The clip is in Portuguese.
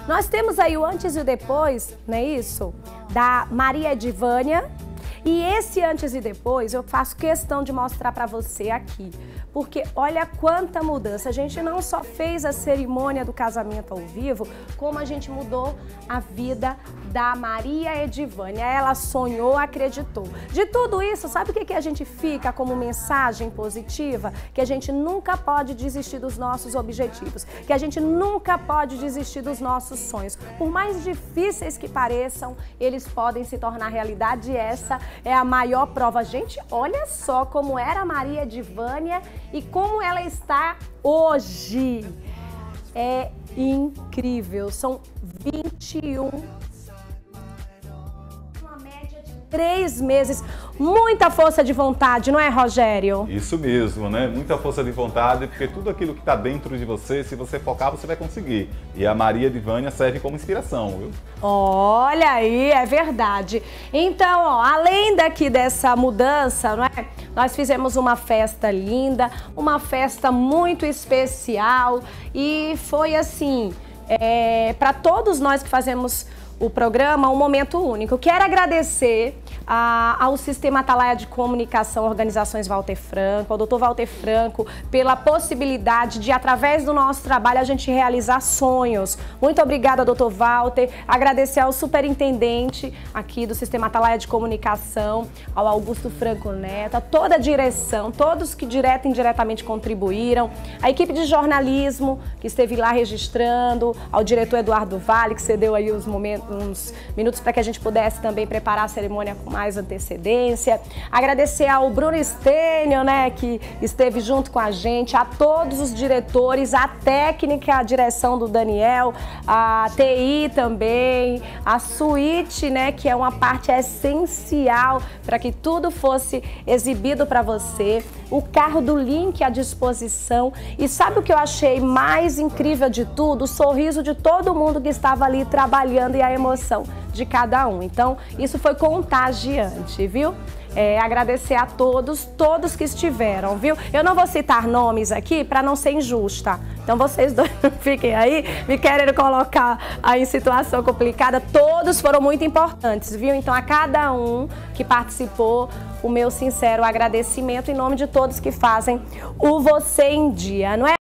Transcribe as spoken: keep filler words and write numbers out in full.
Nós temos aí o antes e o depois, não é isso? Da Maria Edivânia. E esse antes e depois eu faço questão de mostrar para você aqui. Porque olha quanta mudança. A gente não só fez a cerimônia do casamento ao vivo, como a gente mudou a vida da Maria Edivânia. Ela sonhou, acreditou. De tudo isso, sabe o que, que a gente fica como mensagem positiva? Que a gente nunca pode desistir dos nossos objetivos. Que a gente nunca pode desistir dos nossos sonhos. Por mais difíceis que pareçam, eles podem se tornar realidade. E essa é a maior prova. Gente, olha só como era a Maria Edivânia e como ela está hoje. É incrível. São vinte e um, uma média de três meses. Muita força de vontade, não é, Rogério? Isso mesmo, né? Muita força de vontade, porque tudo aquilo que está dentro de você, se você focar, você vai conseguir. E a Maria Edivânia serve como inspiração, viu? Olha aí, é verdade. Então, ó, além daqui dessa mudança, não é? Nós fizemos uma festa linda, uma festa muito especial e foi assim, é, para todos nós que fazemos o programa, um momento único. Quero agradecer a, ao Sistema Atalaia de Comunicação, Organizações Walter Franco, ao doutor Walter Franco, pela possibilidade de, através do nosso trabalho, a gente realizar sonhos. Muito obrigada, doutor Walter. Agradecer ao superintendente aqui do Sistema Atalaia de Comunicação, ao Augusto Franco Neto, a toda a direção, todos que direto e indiretamente contribuíram, a equipe de jornalismo que esteve lá registrando, ao diretor Eduardo Vale, que cedeu aí os momentos, uns minutos para que a gente pudesse também preparar a cerimônia com mais antecedência. Agradecer ao Bruno Stênio, né, que esteve junto com a gente, a todos os diretores, a técnica, a direção do Daniel, a T I também, a suíte, né, que é uma parte essencial para que tudo fosse exibido para você, o carro do Link à disposição. E sabe o que eu achei mais incrível de tudo? O sorriso de todo mundo que estava ali trabalhando e a emoção de cada um. Então, isso foi contagiante, viu? É, agradecer a todos, todos que estiveram, viu? Eu não vou citar nomes aqui para não ser injusta. Então, vocês dois fiquem aí, me querendo colocar aí em situação complicada. Todos foram muito importantes, viu? Então, a cada um que participou, o meu sincero agradecimento em nome de todos que fazem o Você em Dia, não é?